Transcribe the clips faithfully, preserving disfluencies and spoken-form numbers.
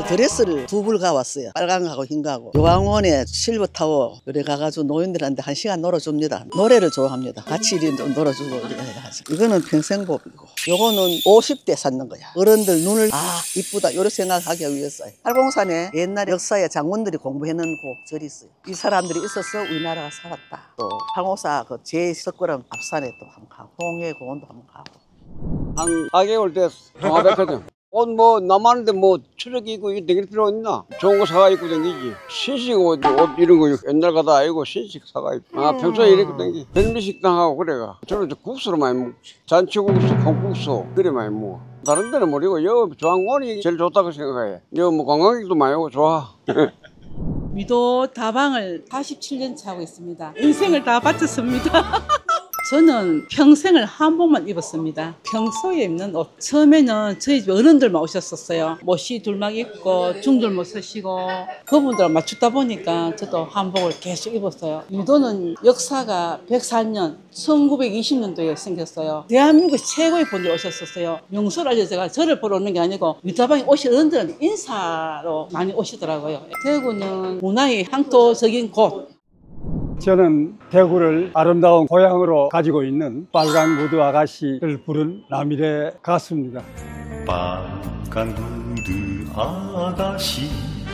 드레스를 두 벌 가왔어요. 빨간 거하고 흰 거하고. 요강원에 실버타워 요래 가가지고 노인들한테 한 시간 놀아줍니다. 노래를 좋아합니다. 같이 이리 놀아주고 이래 해가지고. 이거는 평생복이고 요거는 오십 대 샀는 거야. 어른들 눈을 아 이쁘다 요렇게 생각하기 위해서. 팔공산에 옛날 역사에 장군들이 공부해놓은 그 절이 있어요. 이 사람들이 있어서 우리나라가 살았다. 또 팔공사 그 제석거름 앞산에 또 한번 가고 동해공원도 한번 가고. 한 사 개월 때 통화백화점. 옷 뭐 남았는데 뭐 추적 입고 이게 댕길 필요 있나? 좋은 거 사가 입고 댕기지. 신식 옷, 옷 이런 거 옛날 가다 아니고 신식 사가 입고. 아 평소에 이렇게 댕기. 백미식당하고 그래가. 저는 국수를 많이 먹지. 잔치국수, 콩국수 그래 많이 먹어. 다른 데는 모르고 여 조항원이 제일 좋다고 생각해. 여 뭐 관광객도 많이 오고 좋아. 미도 다방을 사십칠 년 차 하고 있습니다. 인생을 다 바쳤습니다. 저는 평생을 한복만 입었습니다. 평소에 입는 옷. 처음에는 저희 집 어른들만 오셨었어요. 모시 둘막 입고 중들모 서시고 그분들 맞추다 보니까 저도 한복을 계속 입었어요. 미도는 역사가 백사 년, 천구백이십 년도에 생겼어요. 대한민국 최고의 분들이 오셨었어요. 명소를 알려 제가 저를 보러 오는 게 아니고 미다방에 오신 어른들은 인사로 많이 오시더라고요. 대구는 문화의 향토적인 곳. 저는 대구를 아름다운 고향으로 가지고 있는 빨간 구두 아가씨를 부른 남일의 가수입니다. 빨간 구두 아가씨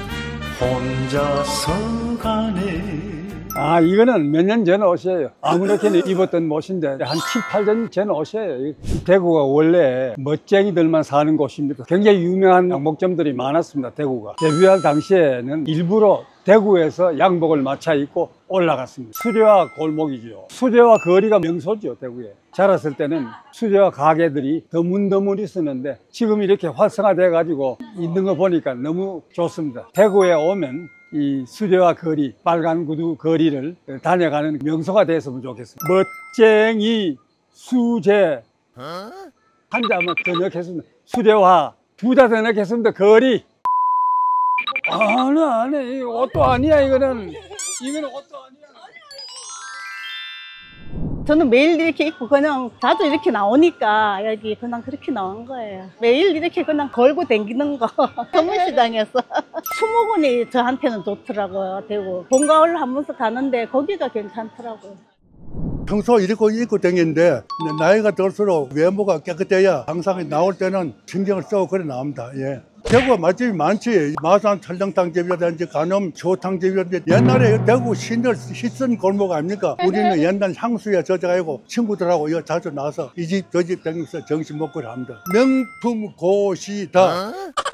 혼자서 가네. 아 이거는 몇 년 전 옷이에요. 아무렇게나 입었던 옷인데 한 칠, 팔 년 전 옷이에요. 대구가 원래 멋쟁이들만 사는 곳입니다. 굉장히 유명한 양복점들이 많았습니다. 대구가 데뷔할 당시에는 일부러 대구에서 양복을 맞춰 입고 올라갔습니다. 수제화 골목이죠. 수제화 거리가 명소죠. 대구에 자랐을 때는 수제화 가게들이 드문드문 있었는데 지금 이렇게 활성화돼 가지고 있는 거 보니까 너무 좋습니다. 대구에 오면 이 수제화 거리, 빨간 구두 거리를 다녀가는 명소가 됐으면 좋겠습니다. 멋쟁이 수제 한 자만 더 넣겠습니다. 수제화 두 자 더 넣겠습니다. 거리. 아니 아니 이거 옷도 아니야. 이거는 이거는 옷도 아니야. 저는 매일 이렇게 입고 그냥 자주 이렇게 나오니까 여기 그냥 그렇게 나온 거예요. 매일 이렇게 그냥 걸고 다니는 거. 서문시장에서 수목원이 저한테는 좋더라고요. 대구 본가을 한 번씩 가는데 거기가 괜찮더라고요. 평소 이렇게 입고 다니는데 나이가 들수록 외모가 깨끗해야 항상 나올 때는 신경을 쓰고 그래 나옵니다. 예. 대구가 맛집이 많지. 마산 찰정탕집이라든지 간암 조탕집이라든지 옛날에 대구 신을 씻은 골목 아닙니까? 우리는 옛날 향수에 젖어가지고 친구들하고 여기 자주 나와서 이 집 저 집 다니면서 점심 먹고 합니다. 명품 고시다.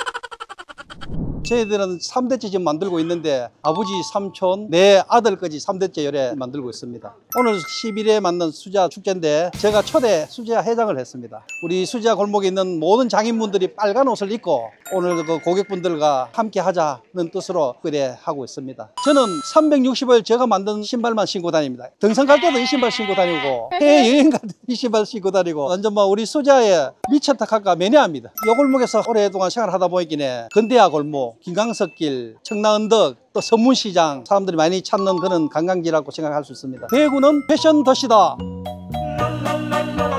저희들은 삼 대째 지금 만들고 있는데 아버지, 삼촌, 내 아들까지 삼 대째 열애 만들고 있습니다. 오늘 십 일에 맞는 수제화 축제인데 제가 초대 수제화 회장을 했습니다. 우리 수제화 골목에 있는 모든 장인분들이 빨간 옷을 입고 오늘 그 고객분들과 함께 하자는 뜻으로 그래 하고 있습니다. 저는 삼백육십 일 제가 만든 신발만 신고 다닙니다. 등산 갈 때도 이 신발 신고 다니고 해외여행 갈 때도 이 신발 신고 다니고 완전 뭐 우리 수제화에 미쳤다 할까 매니아입니다. 이 골목에서 오랫동안 생활하다 보니까 근대화 골목, 김강석길, 청라언덕, 또 서문시장 사람들이 많이 찾는 그런 관광지라고 생각할 수 있습니다. 대구는 패션 도시다.